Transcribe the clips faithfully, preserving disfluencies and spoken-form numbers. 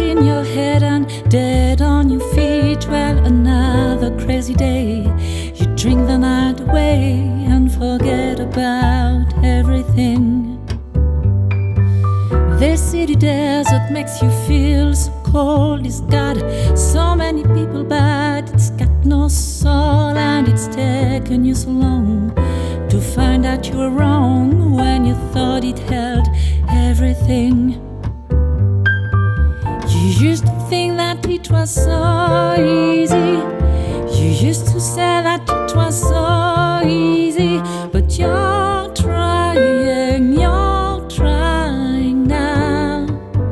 in your head and dead on your feet. Well, another crazy day. You drink the night away and forget about everything. This city desert makes you feel so cold. It's got so many people, but it's got no soul. And it's taken you so long to find out you were wrong when you thought it held everything. You used to think that it was so easy. You used to say that it was so easy. But you're trying, you're trying now.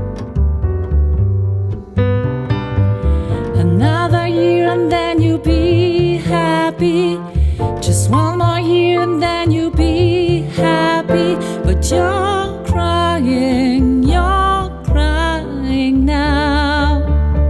Another year and then you'll be happy. Just one more year and then you'll be happy. But you're crying, you're crying now.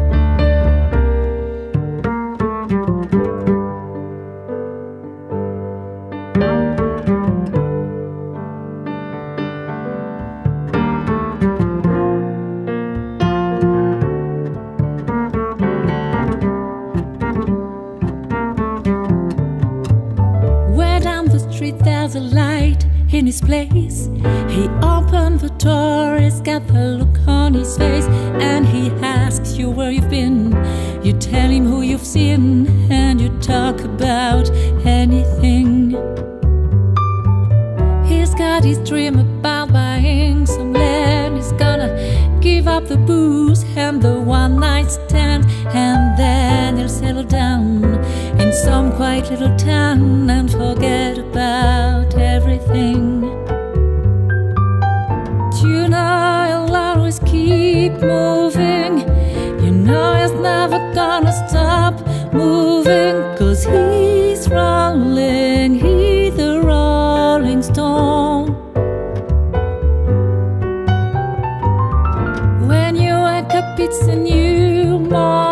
Where down the street there's a light in his place. He opened the door, he's got the look on his face, and he asks you where you've been. You tell him who you've seen, and you talk about anything. He's got his dream about buying some land. He's gonna give up the booze and the one night stand, and then he'll settle down in some quiet little town and forget about everything. You know he'll always keep moving. You know he's never gonna stop moving, 'cause he's rolling, he's the rolling stone. When you wake up it's a new morning.